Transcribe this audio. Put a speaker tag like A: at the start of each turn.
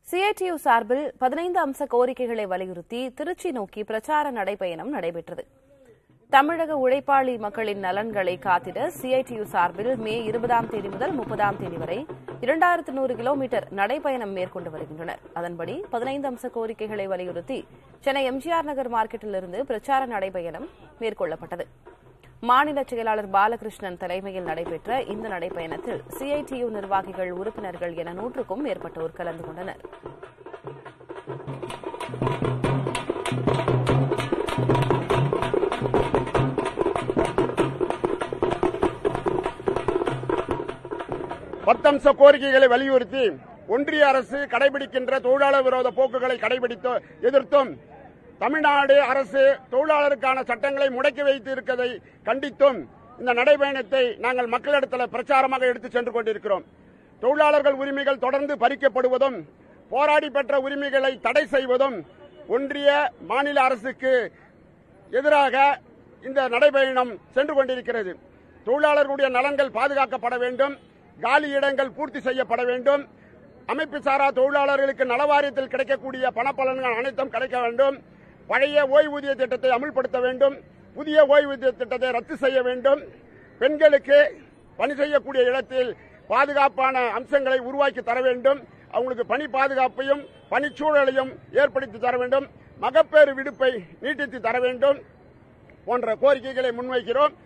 A: CITU சார்பில் 15 அம்ச கோரிக்கைகளை வலியுறுத்தி திருச்சி நோக்கி பிரச்சார நடைபயணம் நடைபெற்றது. தமிழக உழைப்பாளி மக்களின் நலன்களை காத்திட சிஐடியு சார்பில் மே 20ஆம் தேதி முதல் 30ஆம் தேதி வரை 2100 கிலோமீட்டர் நடைபயணம் மேற்கொண்டு வருகின்றனர். அதன்படி 15 அம்ச கோரிக்கைகளை வலியுறுத்தி சென்னை எம்ஜிஆர் நகர் மார்க்கெட்டிலிருந்து பிரச்சார நடைபயணம் மேற்கொள்ளப்பட்டது. மாநில செயலாளர் பாலகிருஷ்ணன் தலைமையில் நடைபெற்ற இந்த நடைபயணத்தில் சிஐடியு நிர்வாகிகள், உறுப்பினர்கள் என 100க்கும் மேற்பட்டோர் கலந்து கொண்டனர்.
B: பத்தம்ச கோரிக்கைகளை வலியுறுத்தி ஒன்றிய அரசு கடைபிடிக்கின்ற தொழிலாளர் விரோத போக்குகளை எதிர்த்தும் தமிழ்நாடு அரசு தொழிலாளருக்கான சட்டங்களை முடக்கி வைத்து இருக்கிறதை கண்டித்தும் இந்த நடைபயணத்தை நாங்கள் மக்களிடத்தில் பிரச்சாரமாக எடுத்துச் சென்று கொண்டிருக்கிறோம். தொழிலாளர்கள் உரிமைகள் தொடர்ந்து பறிக்கப்படுவதும், போராடி பெற்ற உரிமைகளை தடை செய்வதும் ஒன்றிய மாநில அரசுக்கு எதிராக இந்த நடைபயணம் சென்று கொண்டிருக்கிறது. தொழிலாளர்களுடைய நலன்கள் பாதுகாக்கப்பட வேண்டும், காலி இடங்கள் பூர்த்தி செய்யப்பட வேண்டும், அமைப்பு சாரா தொழிலாளர்களுக்கு நலவாரியத்தில் கிடைக்கக்கூடிய பணப்பலன்கள் அனைத்தும் கிடைக்க வேண்டும், பழைய ஓய்வூதிய திட்டத்தை அமுல்படுத்த வேண்டும், புதிய ஓய்வூதிய திட்டத்தை ரத்து செய்ய வேண்டும், பெண்களுக்கு பணி செய்யக்கூடிய இடத்தில் பாதுகாப்பான அம்சங்களை உருவாக்கி தர வேண்டும், அவங்களுக்கு பணி பாதுகாப்பையும் பணிச்சூழலையும் ஏற்படுத்தி தர வேண்டும், மகப்பேறு விடுப்பை நீட்டித்து தர வேண்டும் போன்ற கோரிக்கைகளை முன்வைக்கிறோம்.